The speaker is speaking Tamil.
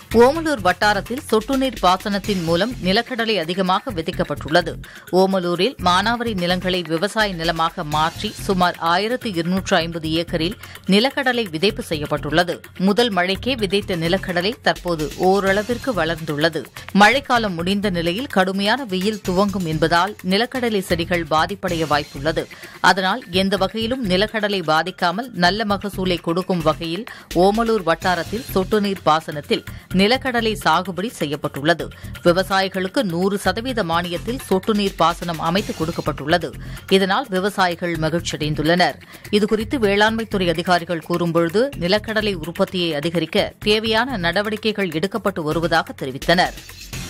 ஓமலூர் வட்டாரத்தில் சொட்டுநீர் பாசனத்தின் மூலம் நிலக்கடலை அதிகமாக விதைக்கப்பட்டுள்ளது. ஓமலூரில் மானாவாரி நிலங்களை விவசாய நிலமாக மாற்றி சுமார் 1250 ஏக்கரில் நிலக்கடலை விதைப்பு செய்யப்பட்டுள்ளது. முதல் மழைக்கே விதைத்த நிலக்கடலை தற்போது ஓரளவிற்கு வளர்ந்துள்ளது. மழைக்காலம் முடிந்த நிலையில் கடுமையான வெயில் துவங்கும் என்பதால் நிலக்கடலை செடிகள் பாதிப்படைய வாய்ப்புள்ளது. அதனால் எந்த வகையிலும் நிலக்கடலை பாதிக்காமல் நல்ல மகசூலை கொடுக்கும் வகையில் ஓமலூர் வட்டாரத்தில் சொட்டுநீர் பாசனத்தில் நிலக்கடலை சாகுபடி செய்யப்பட்டுள்ளது. விவசாயிகளுக்கு 100% மானியத்தில் சொட்டுநீர் பாசனம் அமைத்துக் கொடுக்கப்பட்டுள்ளது. இதனால் விவசாயிகள் மகிழ்ச்சியடைந்துள்ளனர். இதுகுறித்து வேளாண்மைத்துறை அதிகாரிகள் கூறும்பொழுது நிலக்கடலை உற்பத்தியை அதிகரிக்க தேவையான நடவடிக்கைகள் எடுக்கப்பட்டு வருவதாக தெரிவித்தனா்.